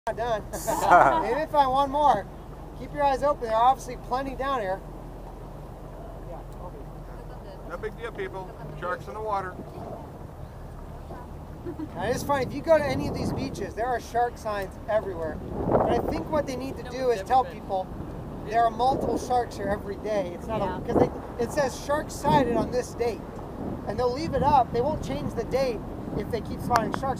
Not done. Maybe find one more. Keep your eyes open. There are obviously plenty down here. No big deal, people. Sharks in the water. Now, it's funny, if you go to any of these beaches, there are shark signs everywhere. But I think what they need to do is tell people there are multiple sharks here every day. It's not because it says sharks sighted on this date, and they'll leave it up. They won't change the date if they keep spotting sharks.